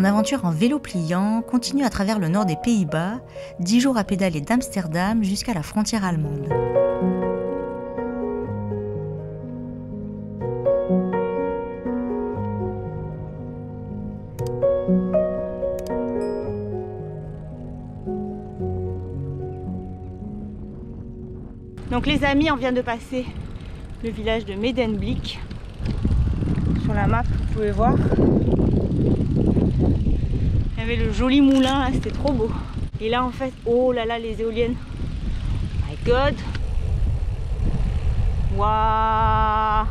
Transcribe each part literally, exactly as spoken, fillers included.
Mon aventure en vélo pliant continue à travers le nord des Pays-Bas, dix jours à pédaler d'Amsterdam jusqu'à la frontière allemande. Donc les amis, on vient de passer le village de Medemblik. Sur la map, vous pouvez voir. Il y avait le joli moulin, là, c'était trop beau. Et là en fait, oh là là, les éoliennes. My God. Waouh.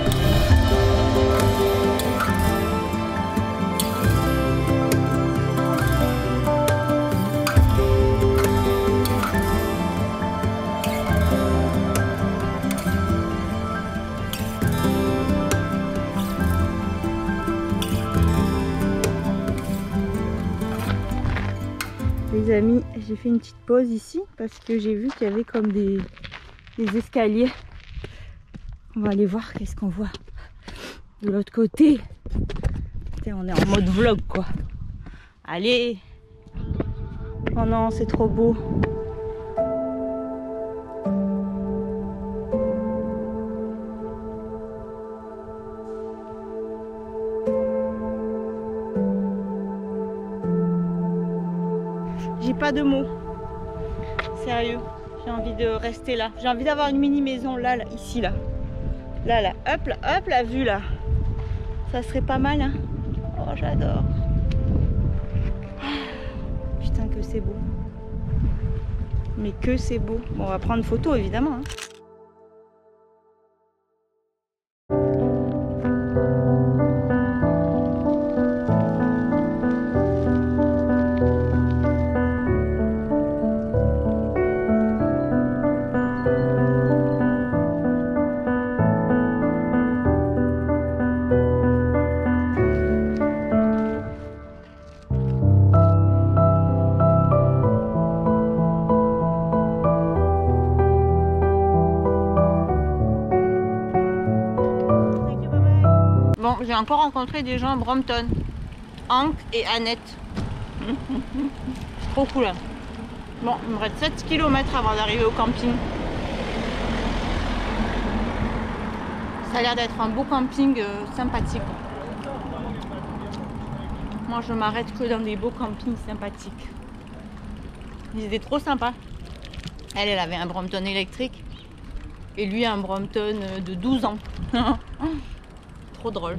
Les amis, j'ai fait une petite pause ici parce que j'ai vu qu'il y avait comme des, des escaliers. On va aller voir qu'est-ce qu'on voit de l'autre côté. Putain, on est en mode vlog quoi. Allez. Oh non, c'est trop beau. J'ai pas de mots. Sérieux, j'ai envie de rester là. J'ai envie d'avoir une mini maison là, là, ici là. Là, là, hop, là, hop, la vue là. Ça serait pas mal, hein. Oh, j'adore. Putain que c'est beau. Mais que c'est beau. Bon, on va prendre photo évidemment, hein. Bon, j'ai encore rencontré des gens à Brompton. Hank et Annette. Trop cool. Bon, il me reste sept kilomètres avant d'arriver au camping. Ça a l'air d'être un beau camping euh, sympathique. Moi, je m'arrête que dans des beaux campings sympathiques. Ils étaient trop sympas. Elle, elle avait un Brompton électrique. Et lui, un Brompton de douze ans. Trop drôle.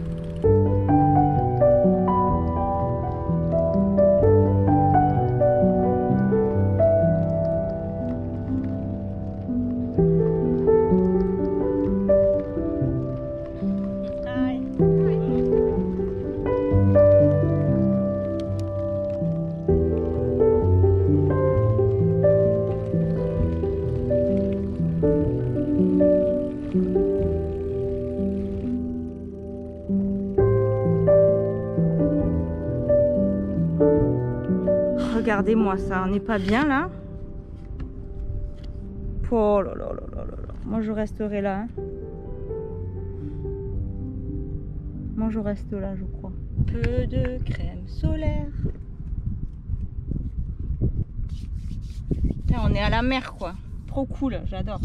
Regardez-moi ça, on n'est pas bien là. Oh là là là là là là. Moi je resterai là. Hein. Moi je reste là, je crois. Peu de crème solaire. Putain, on est à la mer quoi. Trop cool, j'adore.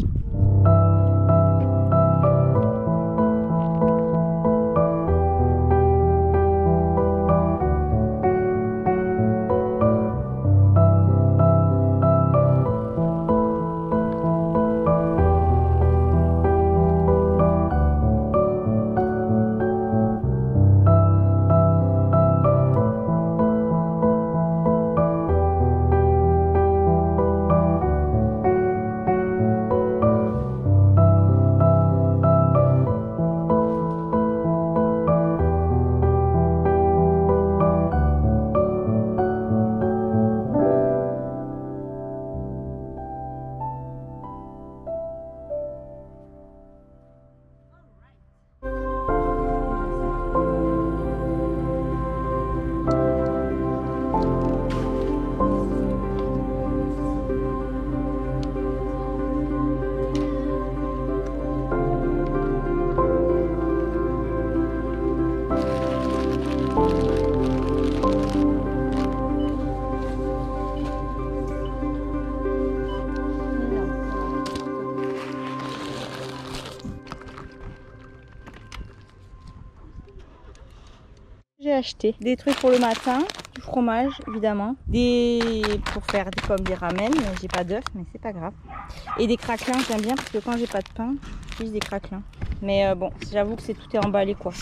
j'ai acheté des trucs pour le matin, du fromage évidemment, des pour faire des, comme des ramen, mais j'ai pas d'œufs, mais c'est pas grave. Et des craquelins, j'aime bien parce que quand j'ai pas de pain, j'utilise des craquelins. Mais euh, bon, j'avoue que c'est tout est emballé quoi.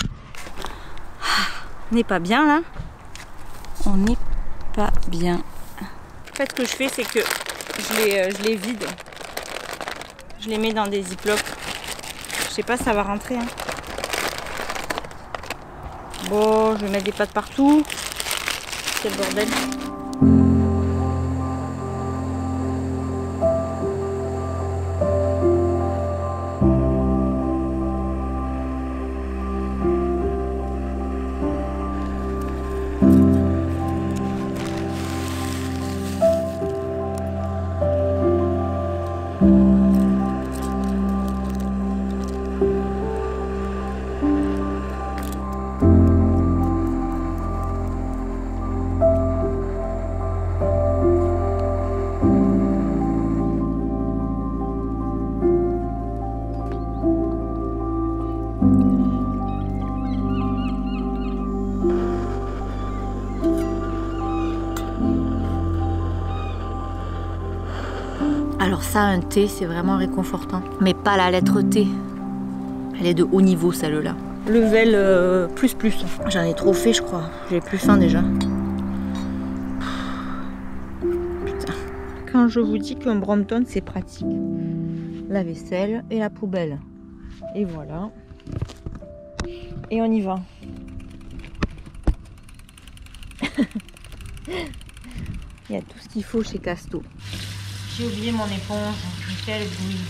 On n'est pas bien là. On n'est pas bien. En fait, ce que je fais, c'est que je les, euh, je les vide. Je les mets dans des ziplocs. Je sais pas, ça va rentrer. Hein. Bon, je vais mettre des pâtes partout. C'est le bordel. Alors ça, un T, c'est vraiment réconfortant. Mais pas la lettre T. Elle est de haut niveau, celle-là. Level euh, plus plus. J'en ai trop fait, je crois. J'ai plus faim déjà. Putain. Quand je vous dis qu'un Brompton, c'est pratique. La vaisselle et la poubelle. Et voilà. Et on y va. Il y a tout ce qu'il faut chez Casto. J'ai oublié mon éponge. Quel bruit.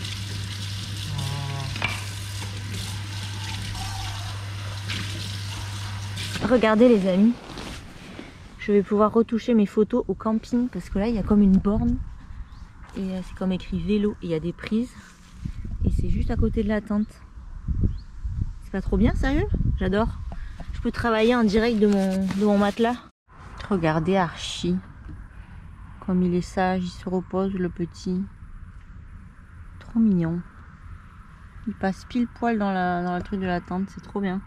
Oh. Regardez les amis. Je vais pouvoir retoucher mes photos au camping parce que là il y a comme une borne. Et c'est comme écrit vélo. Et il y a des prises. Et c'est juste à côté de la tente. C'est pas trop bien, sérieux? J'adore. Je peux travailler en direct de mon, de mon matelas. Regardez Archie. Comme il est sage, il se repose le petit. Trop mignon. Il passe pile poil dans la, dans le truc de la tente, c'est trop bien.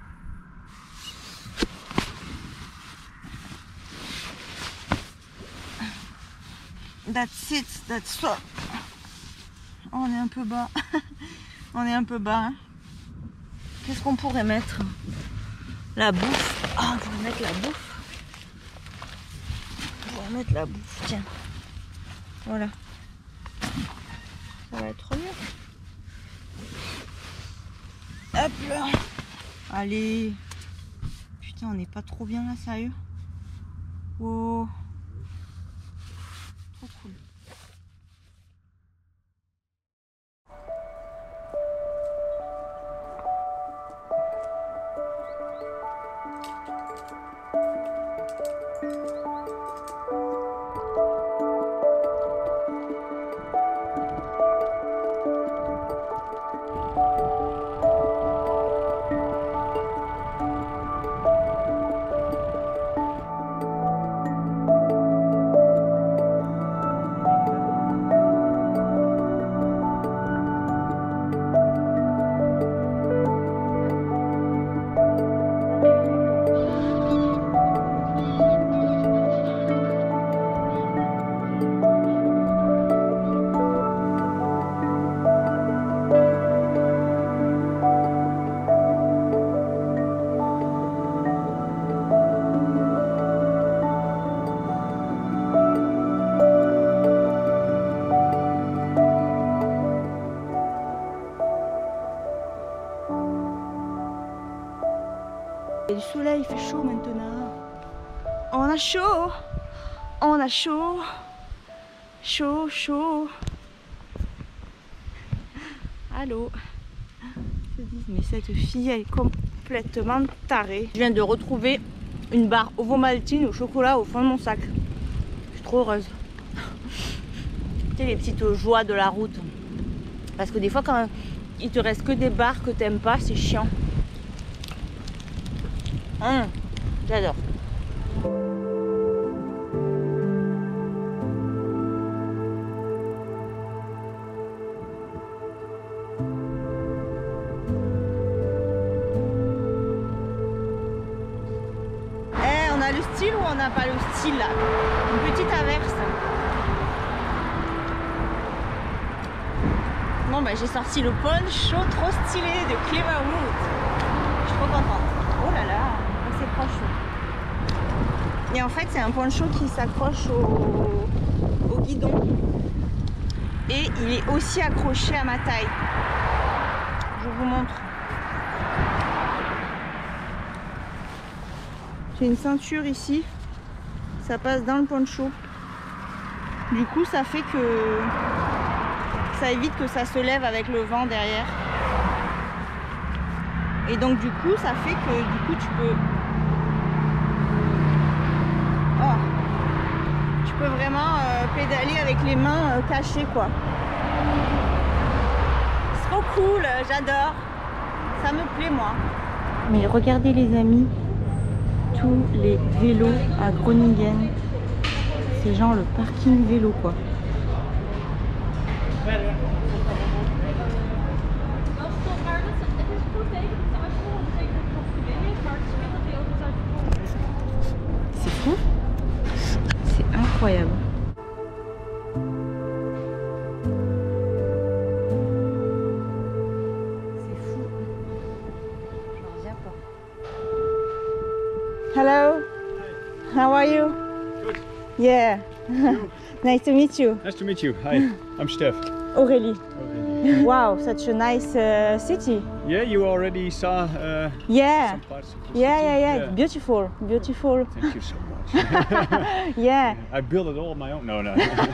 That's it, that's all. Oh, on est un peu bas. On est un peu bas. Hein. Qu'est-ce qu'on pourrait mettre? La bouffe. Ah, oh, on pourrait mettre la bouffe. On va mettre la bouffe, tiens. Voilà. Ça va être mieux. Hop là. Allez. Putain, on n'est pas trop bien là, sérieux. Oh. Trop cool. Il y a du soleil, il fait chaud maintenant. On a chaud. On a chaud. Chaud, chaud. Allô. Ils se disent, mais cette fille, elle est complètement tarée. Je viens de retrouver une barre Ovomaltine au chocolat au fond de mon sac. Je suis trop heureuse. Tu sais, les petites joies de la route. Parce que des fois, quand il te reste que des barres que t'aimes pas, c'est chiant. Mmh, j'adore. on n'a pas le style là. Une petite averse. Bon bah j'ai sorti le poncho trop stylé de Cleverwood. Je suis trop contente. Oh là là, c'est trop chaud. Et en fait c'est un poncho qui s'accroche au... au guidon. Et il est aussi accroché à ma taille. Je vous montre. J'ai une ceinture ici. Ça passe dans le poncho. Du coup ça fait que ça évite que ça se lève avec le vent derrière. Et donc du coup ça fait que du coup tu peux oh. tu peux vraiment euh, pédaler avec les mains euh, cachées quoi. C'est trop cool, j'adore. Ça me plaît moi. Mais regardez les amis, tous les vélos à Groningen. C'est genre le parking vélo quoi. C'est fou. C'est incroyable. C'est fou. J'en reviens pas. Hello. How are you? Good. Yeah. Nice to meet you. Nice to meet you. Hi, I'm Steph. Aurélie. Aurélie. Wow, such a nice uh, city. Yeah, you already saw uh, Yeah. some parts of the Yeah, city. yeah, yeah, Beautiful, beautiful. Thank you so much. Yeah. I built it all on my own. No, no.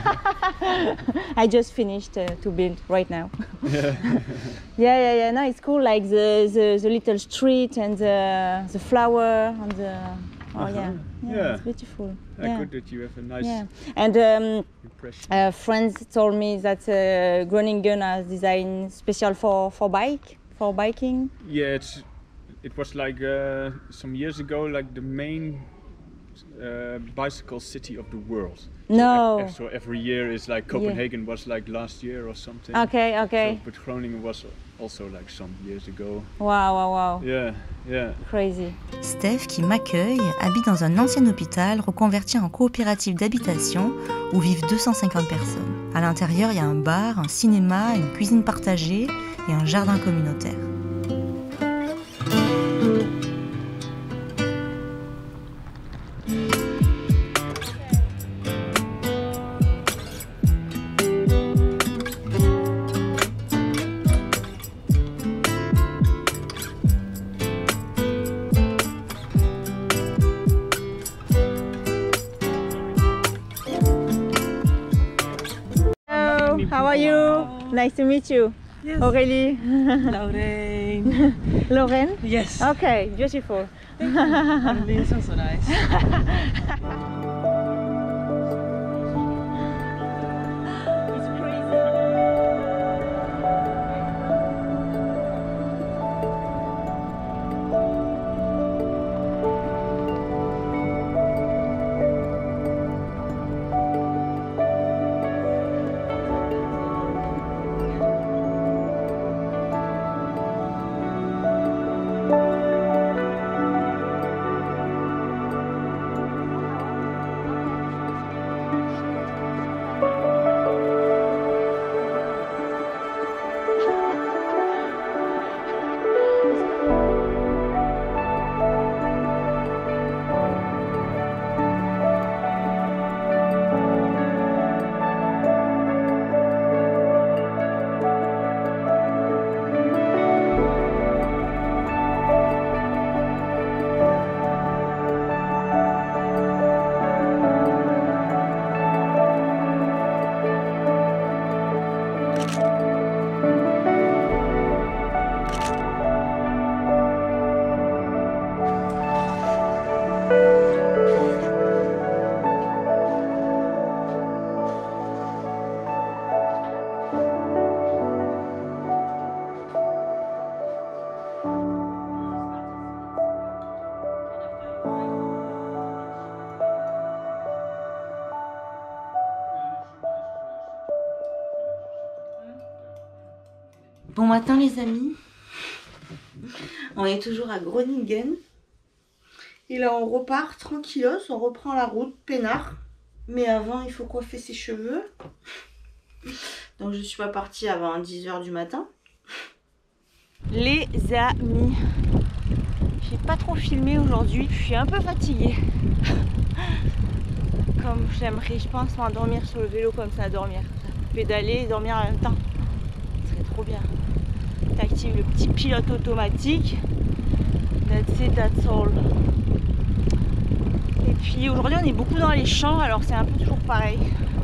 I just finished uh, to build right now. Yeah. Yeah, yeah, yeah. No, it's cool. Like the the, the little street and the the flower and the. Oh Uh-huh. yeah. yeah, Yeah. It's beautiful. Yeah, Yeah. good that you have a nice Yeah. And um, impression. uh, friends told me that uh, Groningen has designed special for for bike for biking. Yeah, it's it was like uh, some years ago, like the main uh, bicycle city of the world. No. So, ev- so every year is like Copenhagen was like last year or something. Okay, okay. So, but Groningen was also like some years ago. Wow, wow, wow. Yeah, yeah. Crazy. Steph, qui m'accueille, habite dans un ancien hôpital reconverti en coopérative d'habitation où vivent deux cent cinquante personnes. À l'intérieur, il y a un bar, un cinéma, une cuisine partagée et un jardin communautaire. Hello, how are you? Nice to meet you. Yes. Aurélie. Lauren. Lauren? Yes. Okay, beautiful. Aurélie is also nice. Bon matin les amis, on est toujours à Groningen Et là on repart tranquillos, on reprend la route, peinard. Mais avant il faut coiffer ses cheveux. Donc je suis pas partie avant dix heures du matin. Les amis, j'ai pas trop filmé aujourd'hui, je suis un peu fatiguée. Comme j'aimerais, je pense, m'endormir sur le vélo comme ça, dormir. Pédaler et dormir en même temps. Ce serait trop bien. T'actives le petit pilote automatique. That's it, that's all. Et puis aujourd'hui on est beaucoup dans les champs, alors c'est un peu toujours pareil.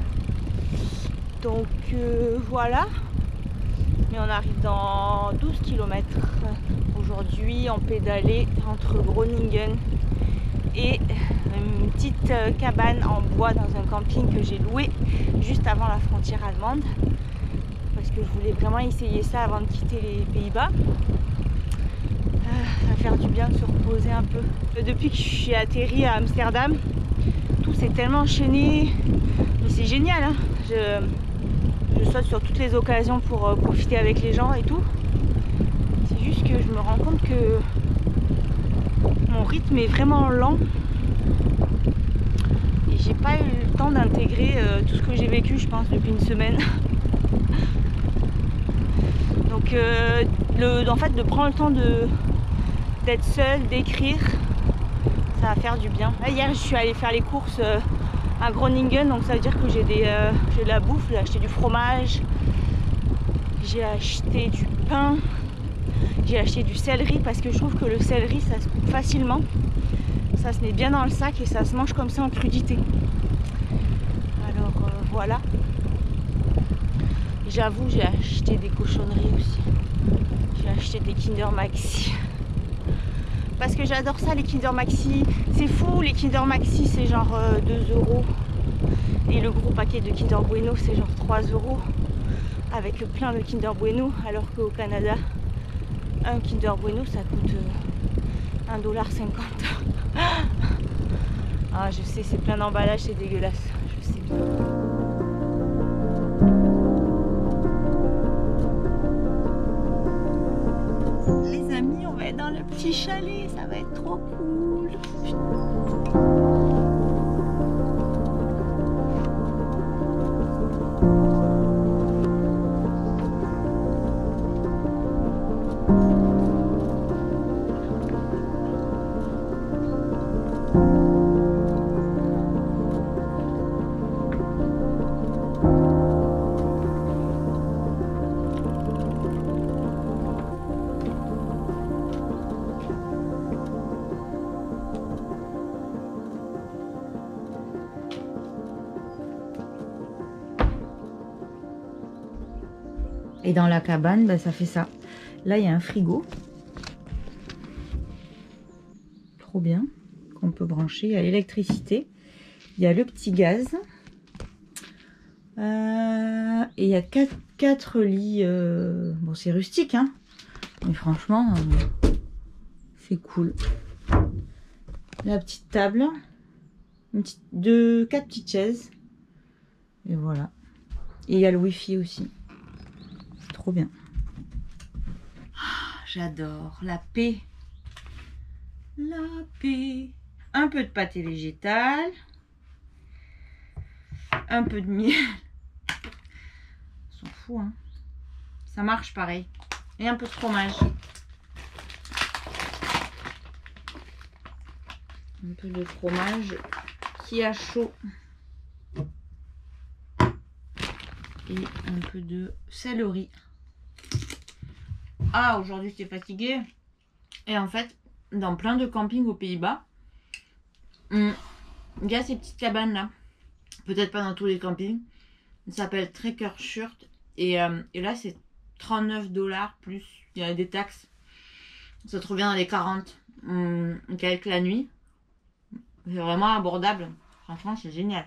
Donc euh, voilà. Mais on arrive dans douze kilomètres. Aujourd'hui on pédalait entre Groningen et une petite cabane en bois dans un camping que j'ai loué juste avant la frontière allemande. Parce que je voulais vraiment essayer ça avant de quitter les Pays-Bas. Ça va faire du bien de se reposer un peu. Depuis que je suis atterri à Amsterdam, tout s'est tellement enchaîné. Mais c'est génial, hein. je, je saute sur toutes les occasions pour euh, profiter avec les gens et tout. C'est juste que je me rends compte que mon rythme est vraiment lent. Et j'ai pas eu le temps d'intégrer euh, tout ce que j'ai vécu, je pense, depuis une semaine. Donc, euh, le, en fait, de prendre le temps de d'être seule, d'écrire, ça va faire du bien. Là, hier, je suis allée faire les courses euh, à Groningen, donc ça veut dire que j'ai des, euh, j'ai de la bouffe. J'ai acheté du fromage, j'ai acheté du pain, j'ai acheté du céleri parce que je trouve que le céleri, ça se coupe facilement. Ça se met bien dans le sac et ça se mange comme ça en crudité. Alors euh, voilà. J'avoue, j'ai acheté des cochonneries aussi. J'ai acheté des Kinder Maxi. Parce que j'adore ça, les Kinder Maxi. C'est fou, les Kinder Maxi, c'est genre euh, deux euros. Et le gros paquet de Kinder Bueno, c'est genre trois euros. Avec plein de Kinder Bueno. Alors qu'au Canada, un Kinder Bueno, ça coûte euh, un dollar cinquante. Ah, je sais, c'est plein d'emballage, c'est dégueulasse. Je sais. Les amis, on va être dans le petit chalet, ça va être trop cool. Et dans la cabane, ben, ça fait ça. Là, il y a un frigo. Trop bien. Qu'on peut brancher. Il y a l'électricité. Il y a le petit gaz. Euh, et il y a quatre, quatre lits. Euh, bon, c'est rustique, hein. Mais franchement, euh, c'est cool. La petite table. Une petite, deux, quatre petites chaises. Et voilà. Et il y a le wifi aussi. Trop bien. Ah, j'adore la paix. La paix. Un peu de pâté végétal. Un peu de miel. On s'en fout, hein. Ça marche pareil. Et un peu de fromage. Un peu de fromage qui a chaud. Et un peu de céleri. Ah, aujourd'hui j'étais fatiguée. Et en fait, dans plein de campings aux Pays-Bas, il y a ces petites cabanes là. Peut-être pas dans tous les campings. Ça s'appelle Trekkershurt. Et, euh, et là, c'est trente-neuf dollars plus. Il y a des taxes. Ça te revient dans les quarante. Hum, avec la nuit. C'est vraiment abordable. Franchement, c'est génial.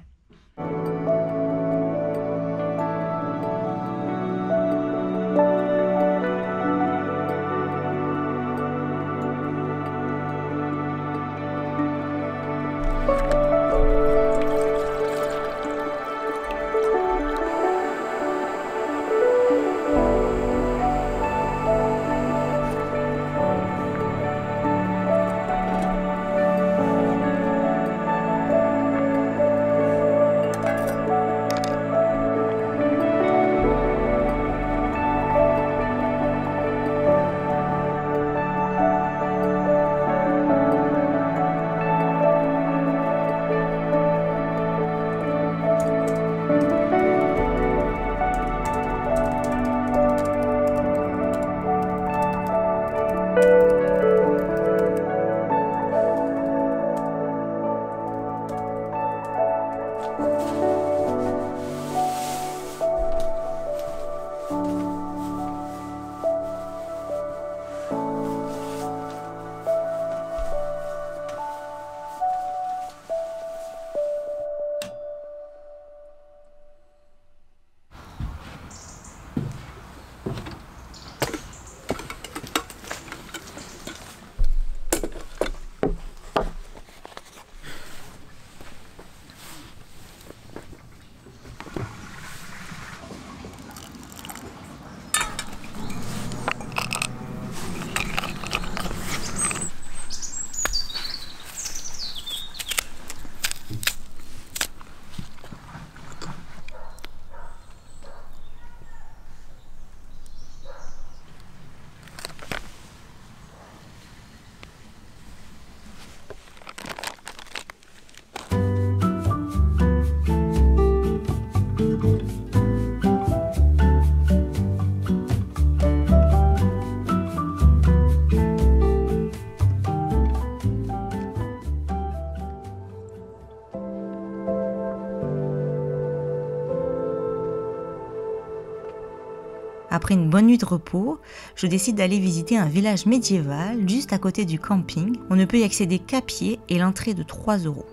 Après une bonne nuit de repos, je décide d'aller visiter un village médiéval juste à côté du camping. On ne peut y accéder qu'à pied et l'entrée est de trois euros.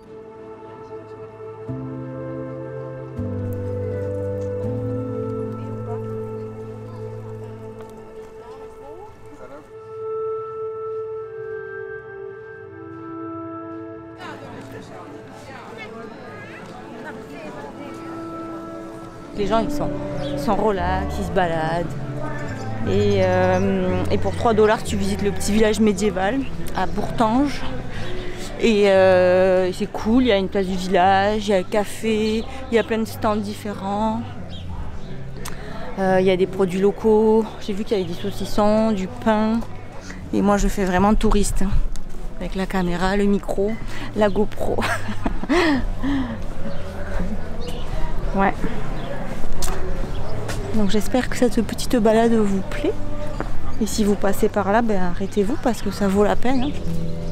Les gens ils sont, ils sont relax, ils se baladent. Et, euh, et pour trois dollars, tu visites le petit village médiéval à Bourtange. Et euh, c'est cool, il y a une place du village, il y a un café, il y a plein de stands différents. Euh, il y a des produits locaux, j'ai vu qu'il y avait des saucissons, du pain. Et moi je fais vraiment touriste, hein, avec la caméra, le micro, la GoPro. Ouais. Donc j'espère que cette petite balade vous plaît. Et si vous passez par là, ben arrêtez-vous parce que ça vaut la peine. Hein.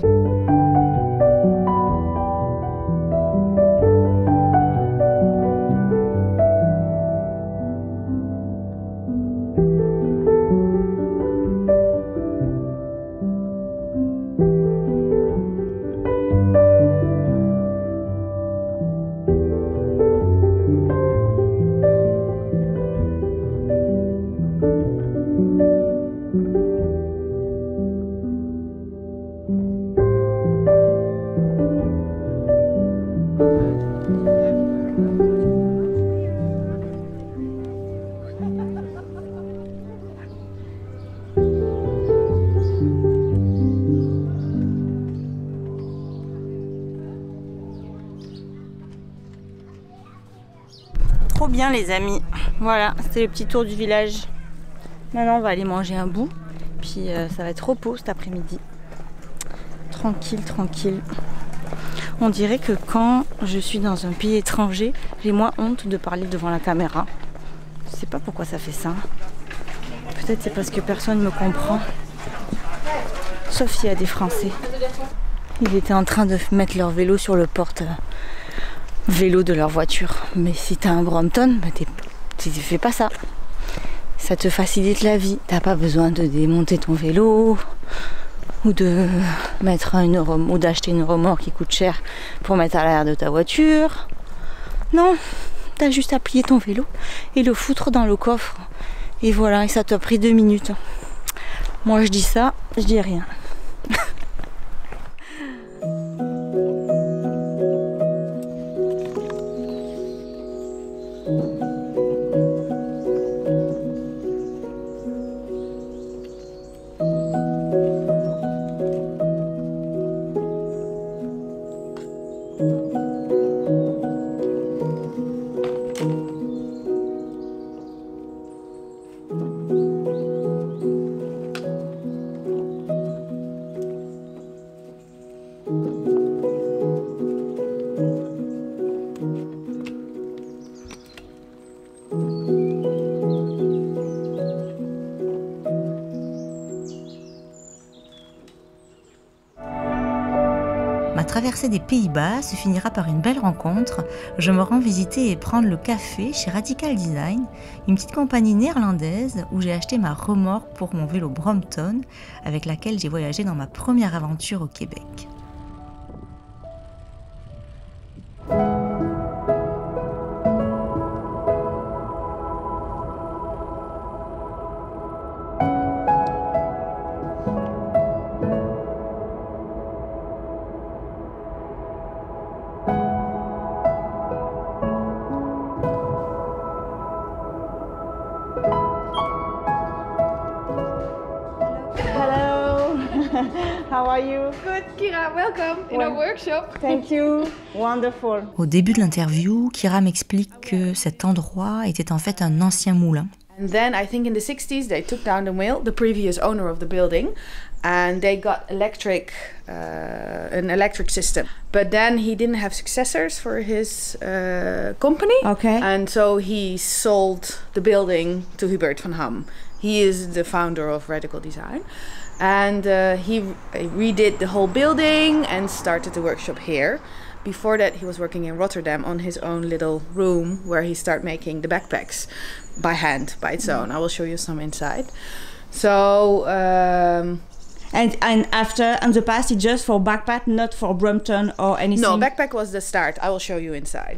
Trop bien les amis, voilà, c'était le petit tour du village. Maintenant on va aller manger un bout, puis euh, ça va être repos cet après-midi. Tranquille, tranquille. On dirait que quand je suis dans un pays étranger, j'ai moins honte de parler devant la caméra. Je sais pas pourquoi ça fait ça. Peut-être c'est parce que personne ne me comprend. Sauf s'il y a des Français. Ils étaient en train de mettre leur vélo sur le porte vélo de leur voiture. Mais si t'as un Brompton, bah tu fais pas ça. Ça te facilite la vie. T'as pas besoin de démonter ton vélo ou de mettre une rem- ou d'acheter une remorque qui coûte cher pour mettre à l'arrière de ta voiture. Non, t'as juste à plier ton vélo et le foutre dans le coffre. Et voilà, et ça t'a pris deux minutes. Moi je dis ça, je dis rien. Ma traversée des Pays-Bas se finira par une belle rencontre. Je me rends visiter et prendre le café chez Radical Design, une petite compagnie néerlandaise où j'ai acheté ma remorque pour mon vélo Brompton, avec laquelle j'ai voyagé dans ma première aventure au Québec. How are you? Good, Kira, welcome in our workshop. Thank you. Wonderful. Au début de l'interview, Kira m'explique que cet endroit était en fait un ancien moulin. And then I think in the sixties they took down the mill, the previous owner of the building, and they got electric, uh, an electric system. But then he didn't have successors for his uh, company. Okay. And so he sold the building to Hubert van Ham. He is the founder of Radical Design. And uh, he redid the whole building and started the workshop here. Before that he was working in Rotterdam on his own little room where he started making the backpacks. by hand, by its own. I will show you some inside. So. Um, And and after, in the past, it's just for backpack, not for Brompton or anything? No, backpack was the start. I will show you inside.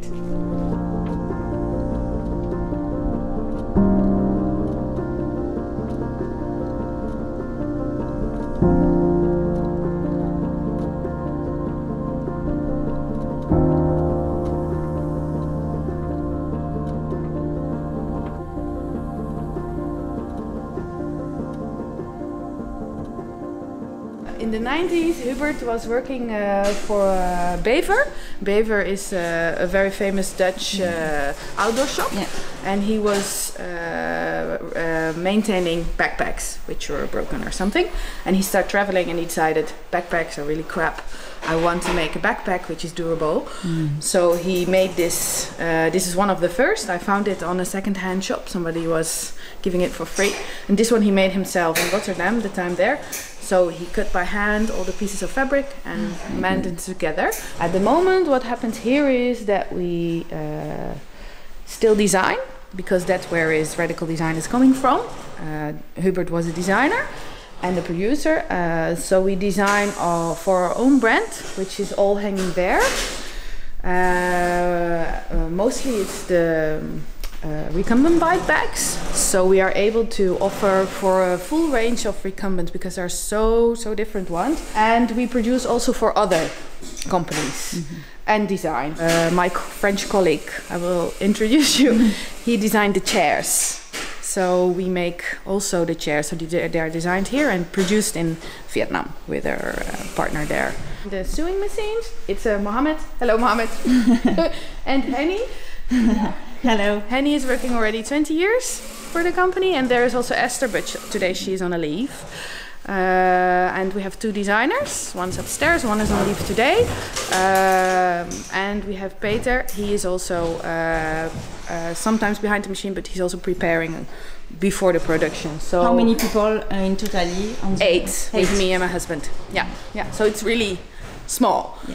In the nineties, Hubert was working uh, for uh, Bever. Bever is uh, a very famous Dutch uh, outdoor shop, Yeah. and he was uh, uh, maintaining backpacks which were broken or something. And he started traveling and he decided backpacks are really crap. I want to make a backpack which is durable. Mm. So he made this. Uh, this is one of the first. I found it on a second-hand shop. Somebody was giving it for free, and this one he made himself in Rotterdam. The time there. So he cut by hand all the pieces of fabric and mended it together. At the moment, what happens here is that we uh, still design, because that's where his radical design is coming from. Uh, Hubert was a designer and a producer, uh, so we design uh, for our own brand, which is all hanging there. Uh, uh, mostly it's the Uh, recumbent bike bags, so we are able to offer for a full range of recumbents because there are so so different ones, and we produce also for other companies. Mm-hmm. And design. Uh, my co- French colleague, I will introduce you. He designed the chairs, so we make also the chairs. So they they are designed here and produced in Vietnam with our uh, partner there. The sewing machines. It's uh, Mohammed. Hello, Mohammed. And Henny. Hello. Henny is working already twenty years for the company, and there is also Esther, but sh- today she's on a leave. Uh, and we have two designers. One's upstairs, one is on leave today. Um, and we have Peter. He is also uh, uh, sometimes behind the machine, but he's also preparing before the production. So how many people uh, in totally? On the eight, eight with me and my husband. Yeah, yeah. So it's really small. Yeah.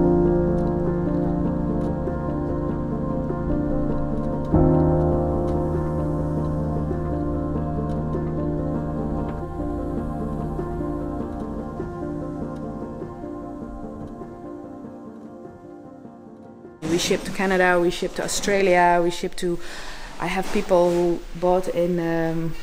We ship to Canada, we ship to Australia, we ship to... I have people who bought in um,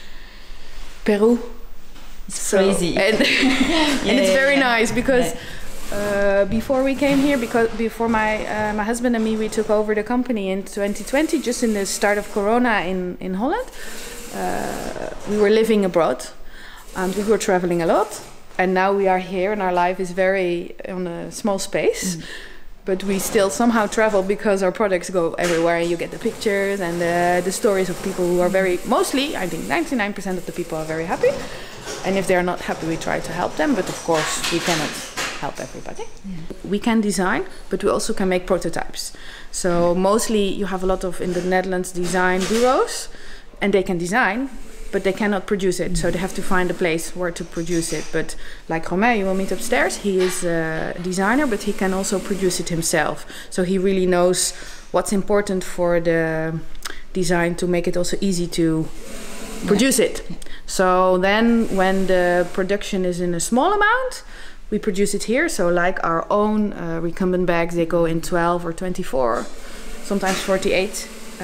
Peru. It's so, crazy. And, yeah, and it's very yeah. nice because yeah. uh, before we came here, because before my uh, my husband and me, we took over the company in twenty twenty, just in the start of Corona in, in Holland. Uh, we were living abroad and we were traveling a lot. And now we are here and our life is very on a small space. Mm. But we still somehow travel because our products go everywhere and you get the pictures and the, the stories of people who are very, mostly, I think ninety-nine percent of the people are very happy. And if they're not happy, we try to help them. But of course, we cannot help everybody. Yeah. We can design, but we also can make prototypes. So mostly you have a lot of, in the Netherlands, design bureaus. And they can design, but they cannot produce it. So they have to find a place where to produce it. But like Romain, you will meet upstairs, he is a designer, but he can also produce it himself. So he really knows what's important for the design to make it also easy to produce it. So then when the production is in a small amount, we produce it here. So like our own uh, recumbent bags, they go in twelve or twenty-four, sometimes forty-eight uh,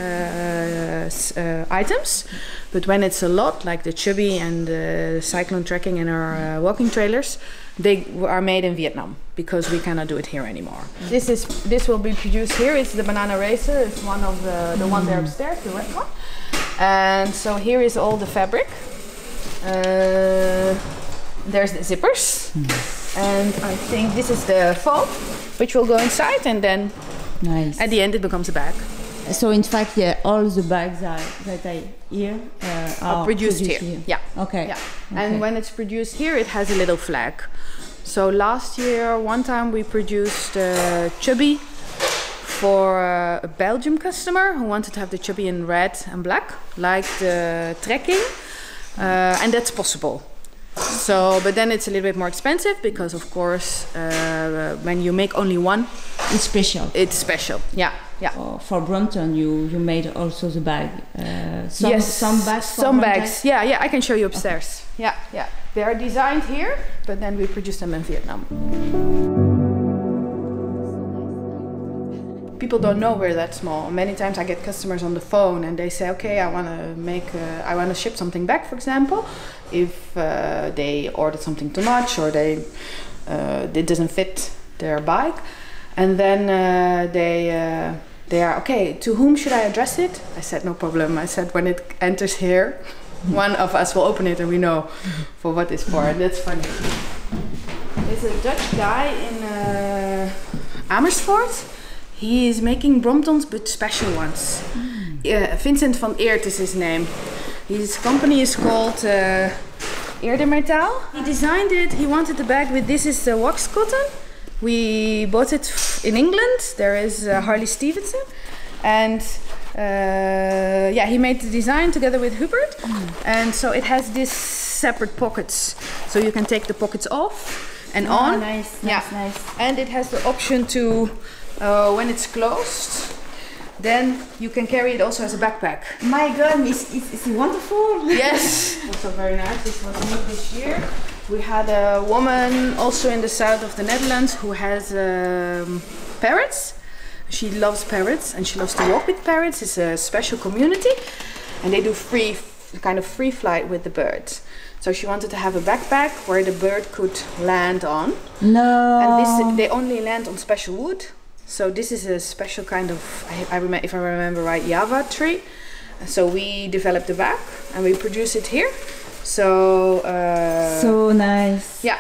uh, items. But when it's a lot, like the Chubby and the Cyclone Trekking and our uh, walking trailers, they are made in Vietnam because we cannot do it here anymore. Mm. This is this will be produced here. It's the Banana Racer. It's one of the the mm. one there upstairs, the red one. And so here is all the fabric. Uh, there's the zippers, mm. and I think this is the foam, which will go inside, and then nice. At the end it becomes a bag. So in fact, yeah, all the bags are, that I here uh, are, are produced, produced here. here. Yeah. Okay. Yeah. Okay. And when it's produced here, it has a little flag. So last year, one time we produced uh, Chubby for uh, a Belgium customer who wanted to have the Chubby in red and black, like the Trekking, uh, and that's possible. So, but then it's a little bit more expensive because, of course, uh, when you make only one It's special. It's special, yeah, yeah. For, for Brompton, you, you made also the bag. Uh, some, yes, some bags. For some Brompton? bags. Yeah, yeah. I can show you upstairs. Okay. Yeah, yeah. They are designed here, but then we produce them in Vietnam. People don't know we're that small. Many times I get customers on the phone and they say, okay, I want to make, uh, I want to ship something back, for example, if uh, they ordered something too much or they, uh, it doesn't fit their bike, and then uh, they, uh, they are okay. To whom should I address it? I said, no problem. I said, when it enters here, one of us will open it and we know for what it's for. And that's funny. There's a Dutch guy in uh, Amersfoort. He is making Bromptons, but special ones. Mm. Uh, Vincent van Eert is his name. His company is called uh, Eerdermetaal. He designed it. He wanted the bag with this is uh, wax cotton. We bought it in England. There is uh, Harley Stevenson, and uh, yeah, he made the design together with Hubert. Mm. And so it has these separate pockets, so you can take the pockets off and oh, on. Nice, yeah. nice, nice. And it has the option to. Uh, when it's closed, then you can carry it also as a backpack. My God, it's, it's, it's wonderful. Yes, also very nice. This was made this year. We had a woman also in the south of the Netherlands who has um, parrots. She loves parrots and she loves to walk with parrots. It's a special community, and they do free, kind of free flight with the birds. So she wanted to have a backpack where the bird could land on. No. And this, they only land on special wood. So this is a special kind of, I, I remember, if I remember right, Java tree. So we developed the bag and we produce it here. So uh, so nice. Yeah.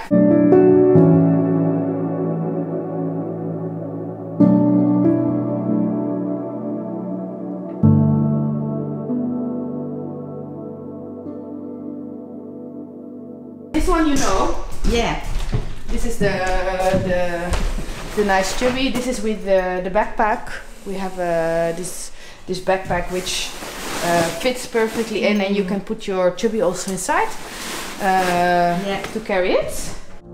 This one you know. Yeah. This is the the. The nice chubby. This is with the, the backpack. We have uh, this this backpack which uh, fits perfectly in, and you can put your chubby also inside uh, yeah. to carry it.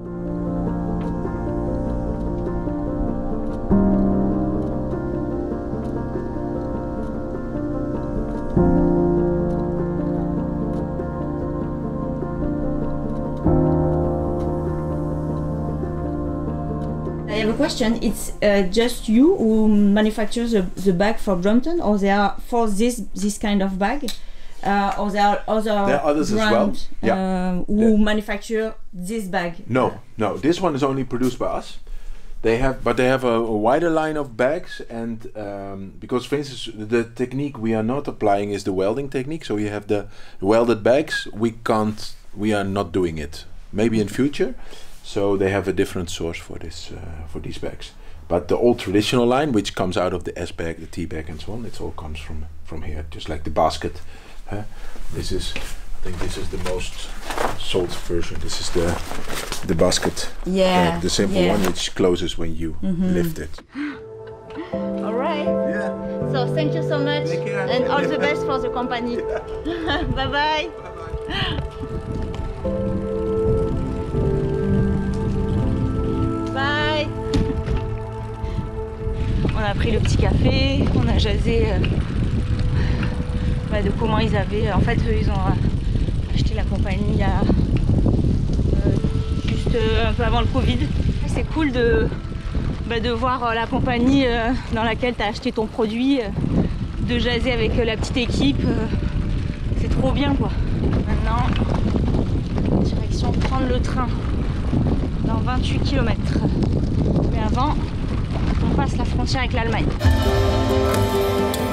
I have a question. It's uh, just you who manufacture the, the bag for Brompton, or they are for this this kind of bag, uh, or there are other there are others brands as well. Yeah. uh, who yeah. manufacture this bag? No, no. This one is only produced by us. They have, but they have a, a wider line of bags, and um, because, for instance, the technique we are not applying is the welding technique. So you have the welded bags. We can't. We are not doing it. Maybe in future. So they have a different source for this uh, for these bags. But the old traditional line, which comes out of the S bag, the T bag, and so on, it all comes from from here. Just like the basket. Huh? This is, I think, this is the most sold version. This is the the basket. Yeah. Uh, the simple yeah. one, which closes when you mm-hmm. lift it. All right. Yeah. So thank you so much, Take care. and all the best for the company. Yeah. Bye bye. Bye. On a pris le petit café, on a jasé euh, bah, de comment ils avaient. En fait, eux, ils ont euh, acheté la compagnie il y a euh, juste euh, un peu avant le Covid. C'est cool de, bah, de voir euh, la compagnie euh, dans laquelle tu as acheté ton produit, euh, de jaser avec euh, la petite équipe. Euh, c'est trop bien quoi. Maintenant, direction prendre le train dans vingt-huit kilomètres. Mais avant, on passe la frontière avec l'Allemagne.